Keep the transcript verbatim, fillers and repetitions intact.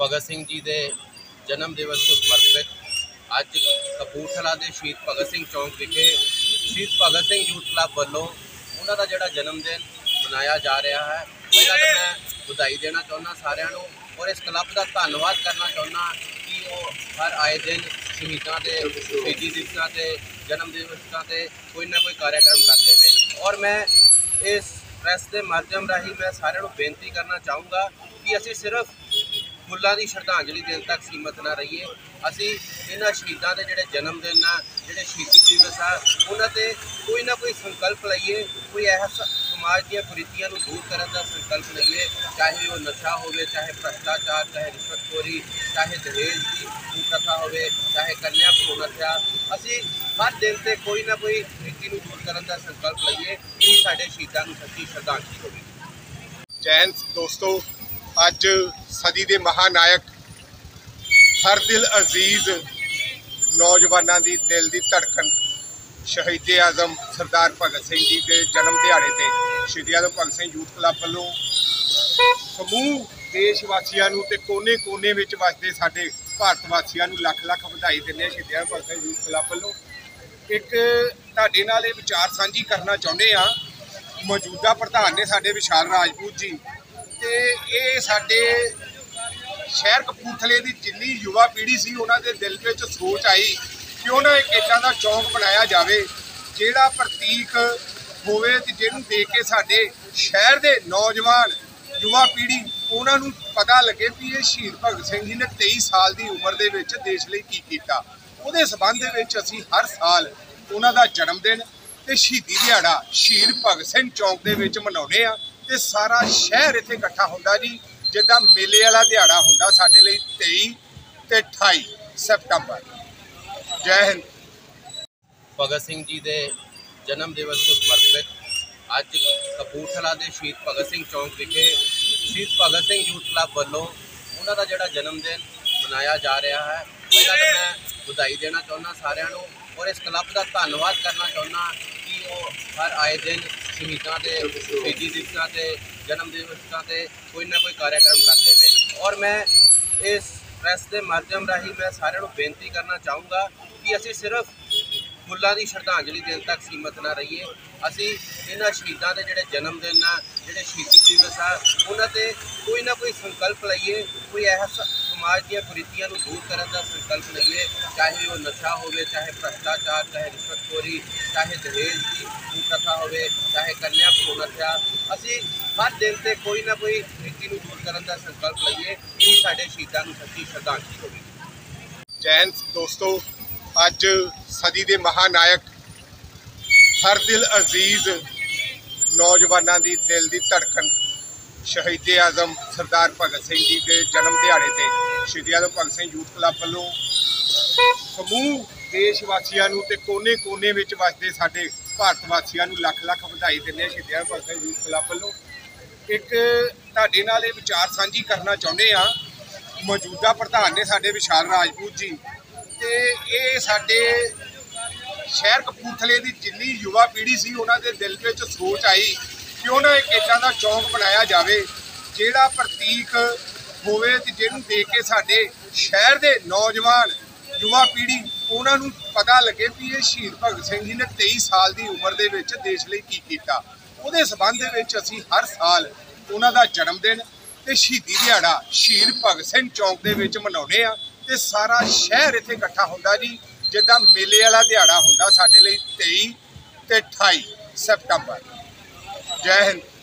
ਭਗਤ ਸਿੰਘ ਜੀ ਦੇ ਜਨਮ ਦਿਵਸ ਨੂੰ ਸਮਰਪਿਤ ਅੱਜ ਕਪੂਰਥਲਾ ਦੇ ਸ਼ਹੀਦ ਭਗਤ ਸਿੰਘ ਚੌਂਕ ਵਿਖੇ ਸ਼ਹੀਦ ਭਗਤ ਸਿੰਘ ਯੂਥ ਕਲੱਬ ਵੱਲੋਂ ਉਹਨਾਂ ਦਾ ਜਿਹੜਾ ਜਨਮ ਦਿਨ ਮਨਾਇਆ ਜਾ ਰਿਹਾ ਹੈ। ਪਹਿਲਾਂ ਤਾਂ ਮੈਂ ਵਧਾਈ ਦੇਣਾ ਚਾਹੁੰਦਾ ਸਾਰਿਆਂ ਨੂੰ ਔਰ ਇਸ ਕਲੱਬ ਦਾ ਧੰਨਵਾਦ ਕਰਨਾ ਚਾਹੁੰਦਾ ਕਿ ਉਹ ਹਰ ਆਏ ਦਿਨ ਸ਼ਹੀਦਾਂ ਦੇ ਸ਼ਹੀਦੀ ਦਿਵਸਾਂ ਤੇ ਜਨਮ ਦਿਵਸਾਂ ਤੇ ਕੋਈ ਨਾ ਕੋਈ ਕਾਰਿਆਕਰਮ ਕਰਦੇ ਨੇ। ਔਰ मैं इस ਪ੍ਰੈਸ ਦੇ ਮਾਧਿਅਮ ਰਾਹੀਂ मैं ਸਾਰਿਆਂ ਨੂੰ ਬੇਨਤੀ ਕਰਨਾ ਚਾਹੂँगा कि ਅਸੀਂ ਸਿਰਫ ਫੁੱਲਾਂ ਦੀ ਸ਼ਰਧਾਂਜਲੀ ਦੇਣ ਤੱਕ ਸੀਮਤ ਨਾ ਰਹੀਏ। ਅਸੀਂ ਇਹਨਾਂ ਸ਼ਹੀਦਾਂ ਦੇ ਜਿਹੜੇ ਜਨਮ ਦਿਨ ਆ, ਜਿਹੜੇ ਸ਼ਹੀਦੀ ਦਿਵਸ ਆ, ਉਹਨਾਂ ਤੇ ਕੋਈ ਨਾ ਕੋਈ ਸੰਕਲਪ ਲਈਏ, ਕੋਈ ਐਸਾ समाज ਦੀਆਂ ਕੁਰੀਤੀਆਂ ਨੂੰ दूर ਕਰਨ ਦਾ संकल्प ਲਈਏ। चाहे वो नशा होवे, चाहे भ्रष्टाचार, चाहे रिश्वतखोरी, चाहे दहेज की कुप्रथा होवे, चाहे कन्या भ्रूण हत्या, ਅਸੀਂ हर दिन से कोई ना कोई नीति ਨੂੰ दूर ਕਰਨ ਦਾ संकल्प ਲਈਏ। ਇਹ ਸਾਡੇ ਸ਼ਹੀਦਾਂ ਨੂੰ ਸੱਚੀ ਸ਼ਰਧਾਂਜਲੀ ਹੋਵੇ। जय हिंद दोस्तों, अज सदी के महानायक हर दिल अजीज नौजवानों की दिल की धड़कन शहीद आजम सरदार भगत सिंह जी के जन्म दिहाड़े ते शहीद आजम भगत सिंह यूथ क्लब वालों समूह देशवासियों ते कोने कोने विच वसदे साडे भारत वासियों लख लख बधाई दिंदे शहीद आजम भगत सिंह यूथ क्लब वालों। एक तुहाडे नाल इह विचार साझी करना चाहुंदे आ। मौजूदा प्रधान ने साडे विशाल राजपूत जी ते ये साडे शहर कपूरथले की जिन्नी युवा पीढ़ी सी उन्हां दे दिल विच सोच आई क्यों ना एक इदां दा चौंक बनाया जाए जिहड़ा प्रतीक होवे ते जिहनूं देख के साडे शहर दे नौजवान युवा पीढ़ी उन्हां नूं पता लगे कि ये शहीद भगत सिंह जी ने तेईस साल की उम्र दे विच देश लई की कीता। उहदे संबंध विच असीं हर साल उन्हां दा जन्म दिन ते शहीदी दिहाड़ा शहीद भगत सिंह चौंक दे विच मनाउने आ ते सारा शहर इत्थे इकट्ठा हुंदा जी जिद्दां मेले वाला दिहाड़ा हुंदा साडे लई तेई ते अठाई सितंबर। जय हिंद। भगत सिंह जी के जन्म दिवस को समर्पित अज कपूरथला के शहीद भगत सिंह चौंक विखे शहीद भगत सिंह यूथ क्लब वालों उन्हों का जोड़ा जन्म दिन मनाया जा रहा है। पहला तो मैं ਵਧਾਈ देना चाहुंदा सारिਆਂ ਨੂੰ और इस क्लब का धन्यवाद करना चाहुंदा कि वो हर आए दिन शहीदां के शहीदी दिवसां ते जन्म दिवसां ते कोई ना कोई कार्यक्रम करते हैं। और मैं इस ਪ੍ਰੈਸ ਦੇ ਮਾਧਿਅਮ ਰਾਹੀਂ मैं ਸਾਰਿਆਂ ਨੂੰ ਬੇਨਤੀ ਕਰਨਾ ਚਾਹੂँगा कि ਅਸੀਂ ਸਿਰਫ ਫੁੱਲਾਂ ਦੀ ਸ਼ਰਧਾਂਜਲੀ ਦੇਣ ਤੱਕ ਸੀਮਤ ਨਾ ਰਹੀਏ। ਅਸੀਂ ਇਹਨਾਂ ਸ਼ਹੀਦਾਂ ਦੇ ਜਿਹੜੇ ਜਨਮ ਦਿਨ ਆ, ਜਿਹੜੇ ਸ਼ਹੀਦੀ ਦਿਵਸ ਆ, ਉਹਨਾਂ ਤੇ ਕੋਈ ਨਾ ਕੋਈ ਸੰਕਲਪ ਲਈਏ, ਕੋਈ ਐਸਾ समाज ਦੀਆਂ ਕੁਰੀਤੀਆਂ ਨੂੰ दूर ਕਰਨ ਦਾ संकल्प ਲਈਏ। चाहे वो नशा होवे, चाहे भ्रष्टाचार, चाहे रिश्वतखोरी, चाहे दहेज की कुप्रथा होवे, चाहे कन्या भ्रूण हत्या, ਅਸੀਂ हर दिन से कोई ना कोई नीति ਨੂੰ दूर ਕਰਨ ਦਾ संकल्प ਲਈਏ। ਇਹ ਸਾਡੇ ਸ਼ਹੀਦਾਂ ਨੂੰ ਸੱਚੀ ਸ਼ਰਧਾਂਜਲੀ ਹੋਵੇ। जय हिंद दोस्तों, अज सदी के महानायक हर दिल अजीज नौजवानों की दिल की धड़कन शहीद आजम सरदार भगत सिंह जी के जन्म दिहाड़े ते शहीद आजम भगत सिंह यूथ क्लब वालों समूह देशवासियों ते कोने कोने विच वसदे साडे भारत वासियों लख लख बधाई दिंदे शहीद आजम भगत सिंह यूथ क्लब वालों। एक तुहाडे नाल इह विचार साझी करना चाहुंदे आ। मौजूदा प्रधान ने साडे विशाल राजपूत जी ते ये साडे शहर कपूरथले की जिन्नी युवा पीढ़ी सी उन्हां दे दिल विच सोच आई क्यों ना एक इदां दा चौंक बनाया जाए जिहड़ा प्रतीक होवे ते जिहनूं देख के साडे शहर दे नौजवान युवा पीढ़ी उन्हां नूं पता लगे कि ये शहीद भगत सिंह जी ने तेईस साल की उम्र दे विच देश लई की कीता। उहदे संबंध विच असीं हर साल उन्हां दा जन्म दिन ते शहीदी दिहाड़ा शहीद भगत सिंह चौंक दे विच मनाउने आ ते सारा शहर इत्थे इकट्ठा हुंदा जी जिद्दां मेले वाला दिहाड़ा हुंदा साडे लई तेई ते अठाई सितंबर। जय हिंद।